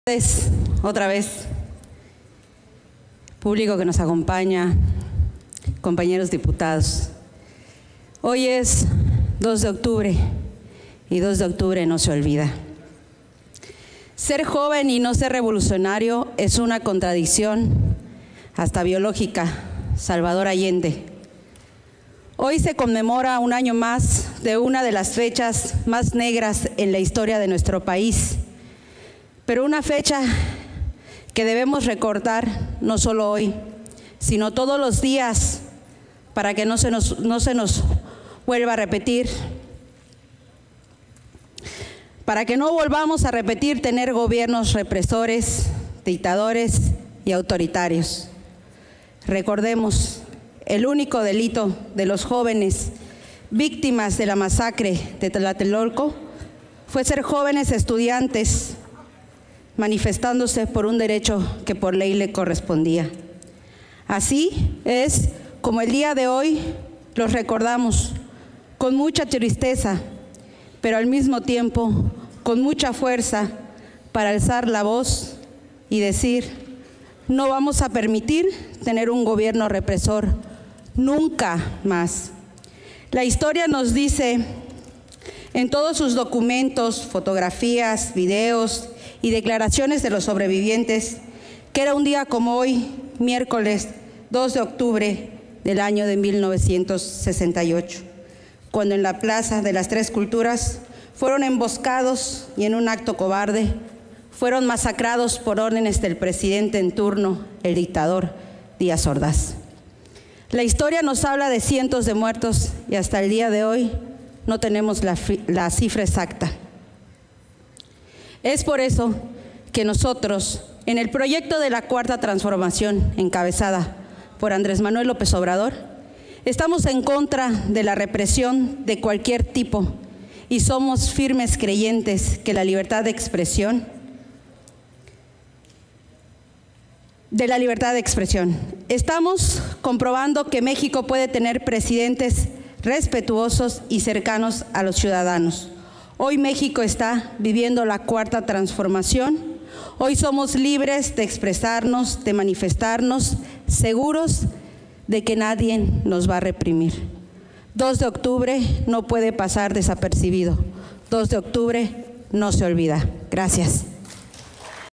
Otra vez, público que nos acompaña, compañeros diputados. Hoy es 2 de octubre y 2 de octubre no se olvida. Ser joven y no ser revolucionario es una contradicción hasta biológica. Salvador Allende. Hoy se conmemora un año más de una de las fechas más negras en la historia de nuestro país, pero una fecha que debemos recordar no solo hoy, sino todos los días para que no se nos vuelva a repetir, para que no volvamos a repetir tener gobiernos represores, dictadores y autoritarios. Recordemos, el único delito de los jóvenes víctimas de la masacre de Tlatelolco fue ser jóvenes estudiantes manifestándose por un derecho que por ley le correspondía. Así es como el día de hoy los recordamos con mucha tristeza, pero al mismo tiempo con mucha fuerza para alzar la voz y decir: no vamos a permitir tener un gobierno represor, nunca más. La historia nos dice en todos sus documentos, fotografías, videos y declaraciones de los sobrevivientes que era un día como hoy, miércoles 2 de octubre del año de 1968, cuando en la Plaza de las Tres Culturas fueron emboscados y en un acto cobarde fueron masacrados por órdenes del presidente en turno, el dictador Díaz Ordaz. La historia nos habla de cientos de muertos y hasta el día de hoy no tenemos la cifra exacta. Es por eso que nosotros, en el proyecto de la Cuarta Transformación, encabezada por Andrés Manuel López Obrador, estamos en contra de la represión de cualquier tipo y somos firmes creyentes que la libertad de expresión, Estamos comprobando que México puede tener presidentes respetuosos y cercanos a los ciudadanos. Hoy México está viviendo la Cuarta Transformación. Hoy somos libres de expresarnos, de manifestarnos, seguros de que nadie nos va a reprimir. 2 de octubre no puede pasar desapercibido. 2 de octubre no se olvida. Gracias.